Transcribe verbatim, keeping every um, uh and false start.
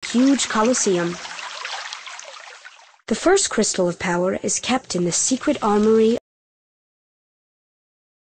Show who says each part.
Speaker 1: huge Colosseum. The first crystal of power is kept in the secret armory